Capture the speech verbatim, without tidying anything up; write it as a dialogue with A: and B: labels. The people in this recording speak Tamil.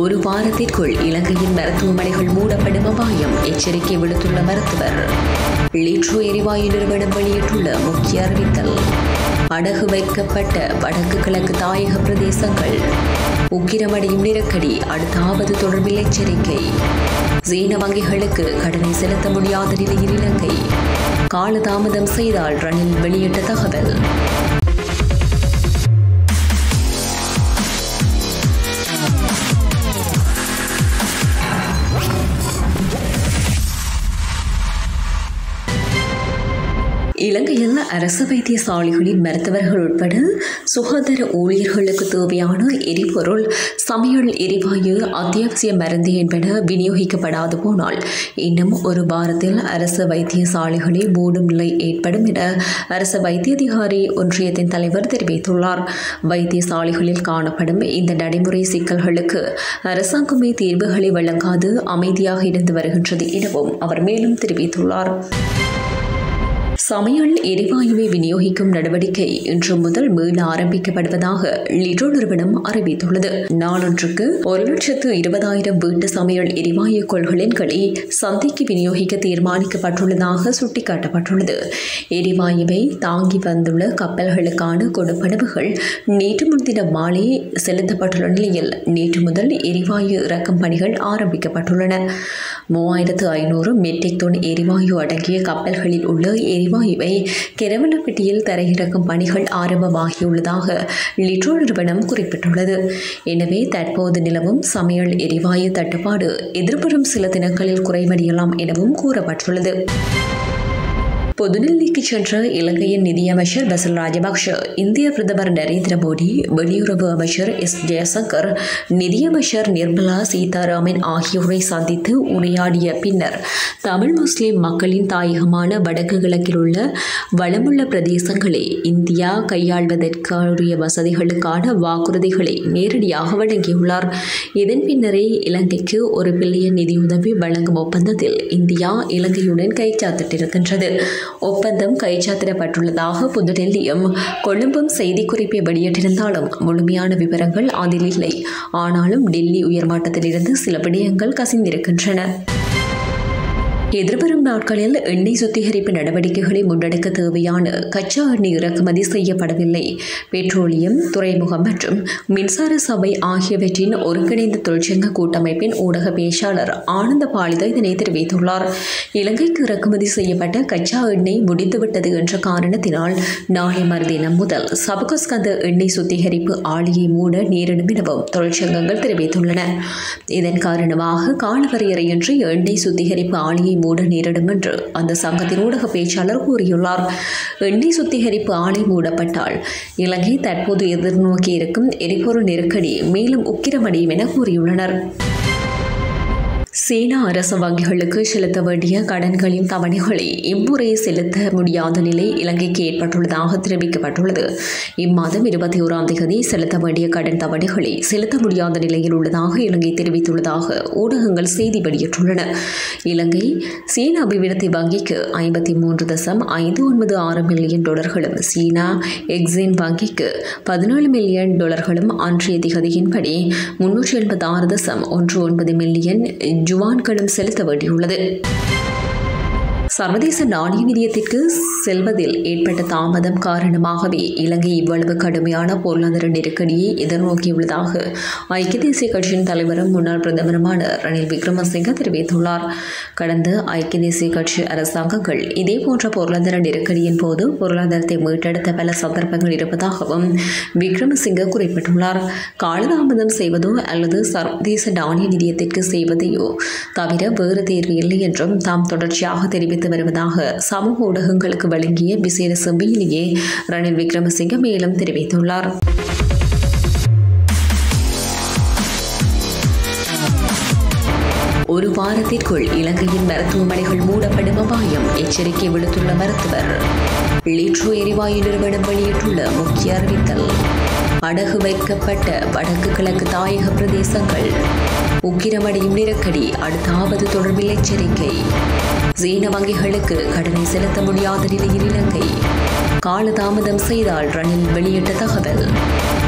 A: ஒரு வாரத்திற்குள் இலங்கையின் மருத்துவமனைகள் மூடப்படும் அபாயம் எச்சரிக்கை விடுத்துள்ள மருத்துவர். லிட்ரோ எரிவாயு நிறுவனம் வெளியிட்டுள்ள முக்கிய அறிவித்தல். அடகு வைக்கப்பட்ட வடக்கு கிழக்கு தாயக பிரதேசங்கள். உக்கிரமடையும் நெருக்கடி, அடுத்த ஆபத்து தொடர்பில் எச்சரிக்கை. சீன வங்கிகளுக்கு கடனை செலுத்த முடியாத நிலையில் இலங்கை. காலதாமதம் செய்தால் ரணில் வெளியிட்ட தகவல். இலங்கையில் அரசு வைத்தியசாலைகளின் மருத்துவர்கள் உட்பட சுகாதார ஊழியர்களுக்கு தேவையான எரிபொருள், சமையல் எரிவாயு, அத்தியாவசிய மருந்து என்பன விநியோகிக்கப்படாது போனால் இன்னும் ஒரு வாரத்தில் அரசு வைத்தியசாலைகளை மூடும் நிலை ஏற்படும் என அரசு வைத்திய அதிகாரி ஒன்றியத்தின் தலைவர் தெரிவித்துள்ளார். வைத்தியசாலைகளில் காணப்படும் இந்த நடைமுறை சிக்கல்களுக்கு அரசாங்கமே தீர்வுகளை வழங்காது அமைதியாக இருந்து வருகின்றது எனவும் அவர் மேலும் தெரிவித்துள்ளார். சமையல் எரிவாயுவை விநியோகிக்கும் நடவடிக்கை இன்று முதல் மீள ஆரம்பிக்கப்படுவதாக லிட்ரோ நிறுவனம் அறிவித்துள்ளது. நாளொன்றுக்கு ஒரு லட்சத்து இருபதாயிரம் வீட்டு சமையல் எரிவாயு கொள்கலன்களை சந்தைக்கு விநியோகிக்க தீர்மானிக்கப்பட்டுள்ளதாக சுட்டிக்காட்டப்பட்டுள்ளது. எரிவாயுவை தாங்கி வந்துள்ள கப்பல்களுக்கான கொடுப்பனவுகள் நேற்று முன்தினம் மாலை செலுத்தப்பட்டுள்ள நிலையில் நேற்று முதல் எரிவாயு இறக்கும் பணிகள் ஆரம்பிக்கப்பட்டுள்ளன. மூவாயிரத்து ஐநூறு மெட்ரிக் டன் எரிவாயு அடங்கிய கப்பல்களில் உள்ள எரிவாயுவை கெரவலப்பட்டியில் தரையிறக்கும் பணிகள் ஆரம்பமாகியுள்ளதாக லிட்ரோ நிறுவனம் குறிப்பிட்டுள்ளது. எனவே தற்போது நிலவும் சமையல் எரிவாயு தட்டுப்பாடு எதிர்வரும் சில தினங்களில் குறைவடையலாம் எனவும் கூறப்பட்டுள்ளது. பொதுநிலைக்கு சென்ற இலங்கையின் நிதியமைச்சர் பசில் ராஜபக்ஷ, இந்திய பிரதமர் நரேந்திர மோடி, வெளியுறவு அமைச்சர் எஸ் ஜெயசங்கர், நிதியமைச்சர் நிர்மலா சீதாராமன் ஆகியோரை சந்தித்து உரையாடிய பின்னர் தமிழ் முஸ்லிம் மக்களின் தாயகமான வடக்கு கிழக்கில் உள்ள வளமுள்ள பிரதேசங்களை இந்தியா கையாள்வதற்குரிய வசதிகளுக்கான வாக்குறுதிகளை நேரடியாக வழங்கியுள்ளார். இதன் பின்னரே இலங்கைக்கு ஒரு பில்லியன் நிதியுதவி வழங்கும் ஒப்பந்தத்தில் இந்தியா இலங்கையுடன் கைச்சாத்திட்டிருக்கின்றது. ஒப்பந்தம் கைச்சாத்திடப்பட்டுள்ளதாக புதுடெல்லியும் கொழும்பும் செய்திக்குறிப்பை வெளியிட்டிருந்தாலும் முழுமையான விவரங்கள் அதில் இல்லை. ஆனாலும் டெல்லி உயர்மட்டத்திலிருந்து சில விடயங்கள் கசிந்திருக்கின்றன. எதிர்வரும் நாட்களில் எண்ணெய் சுத்திகரிப்பு நடவடிக்கைகளை முன்னெடுக்க தேவையான கச்சா எண்ணெய் இறக்குமதி செய்யப்படவில்லை. பெட்ரோலியம், துறைமுகம் மற்றும் மின்சார சபை ஆகியவற்றின் ஒருங்கிணைந்த தொழிற்சங்க கூட்டமைப்பின் ஊடக பேச்சாளர் ஆனந்த பாலித இதனை தெரிவித்துள்ளார். இலங்கைக்கு இறக்குமதி செய்யப்பட்ட கச்சா எண்ணெய் முடிந்துவிட்டது என்ற காரணத்தினால் நாளை மறுதினம் முதல் சபகஸ்கந்த எண்ணெய் சுத்திகரிப்பு ஆலையை மூட நேரிடும் எனவும் தொழிற்சங்கங்கள் தெரிவித்துள்ளன. இதன் காரணமாக காலவரையறையின்றி எண்ணெய் சுத்திகரிப்பு ஆலையை மூட நேரிடும் என்று அந்த சங்கத்தின் ஊடக பேச்சாளர் கூறியுள்ளார். எண்ணெய் சுத்திகரிப்பு ஆலை மூடப்பட்டால் இலங்கை தற்போது எதிர்நோக்கி இருக்கும் எரிபொருள் நெருக்கடி மேலும் உக்கிரமடையும் என கூறியுள்ளனர். சீனா அரசு வங்கிகளுக்கு செலுத்த வேண்டிய கடன்களின் தவணைகளை இம்முறை செலுத்த முடியாத நிலை இலங்கைக்கு ஏற்பட்டுள்ளதாக தெரிவிக்கப்பட்டுள்ளது. இம்மாதம் இருபத்தி ஓராம் தேதி செலுத்த வேண்டிய கடன் தவணைகளை செலுத்த முடியாத நிலையில் உள்ளதாக இலங்கை தெரிவித்துள்ளதாக ஊடகங்கள் செய்தி வெளியிட்டுள்ளன. இலங்கை சீன அபிவிருத்தி வங்கிக்கு ஐம்பத்தி மூன்று தசம் ஐந்து ஒன்பது ஆறு மில்லியன் டாலர்களும் சீனா எக்ஸிம் வங்கிக்கு பதினேழு மில்லியன் டாலர்களும் அன்றைய திகதியின்படி முன்னூற்றி எண்பத்தி ஆறு தசம் ஒன்று ஒன்பது மில்லியன் ஜுவான்களும் செலுத்த வேண்டியுள்ளது. சர்வதேச நாணய நிதியத்திற்கு செல்வதில் ஏற்பட்ட தாமதம் காரணமாகவே இலங்கை இவ்வளவு கடுமையான பொருளாதார நெருக்கடியை எதிர்நோக்கியுள்ளதாக ஐக்கிய தேசிய கட்சியின் தலைவரும் முன்னாள் பிரதமருமான ரணில் விக்ரமசிங்க தெரிவித்துள்ளார். கடந்த ஐக்கிய தேசிய கட்சி அரசாங்கங்கள் இதேபோன்ற பொருளாதார நெருக்கடியின் போது பொருளாதாரத்தை மீட்டெடுத்த பல சந்தர்ப்பங்கள் இருப்பதாகவும் விக்ரமசிங்க குறிப்பிட்டுள்ளார். காலதாமதம் செய்வதோ அல்லது சர்வதேச நாணய நிதியத்திற்கு செய்வதையோ தவிர வேறு தேர்வு இல்லை என்றும் தாம் தொடர்ச்சியாக தெரிவித்து வருவதாக சமூக ஊடகங்களுக்கு வழங்கிய விசேட செம்பியிலேயே ரணில் விக்ரமசிங்க மேலும் தெரிவித்துள்ளார். ஒரு வாரத்திற்குள் இலங்கையின் மருத்துவமனைகள் மூடப்படும் அபாயம் எச்சரிக்கை விடுத்துள்ள மருத்துவர். லிட்ரோ எரிவாயு நிறுவனம் வெளியிட்டுள்ள முக்கிய அறிவித்தல். அடகு வைக்கப்பட்ட வடக்கு கிழக்கு தாயக பிரதேசங்கள். உக்கிரமடையும் நெருக்கடி, அடுத்த ஆபத்து தொடர்பில் எச்சரிக்கை. சீன வங்கிகளுக்கு கடனை செலுத்த முடியாத நிலையில் இலங்கை. காலதாமதம் செய்தால் ரணில் வெளியிட்ட தகவல்.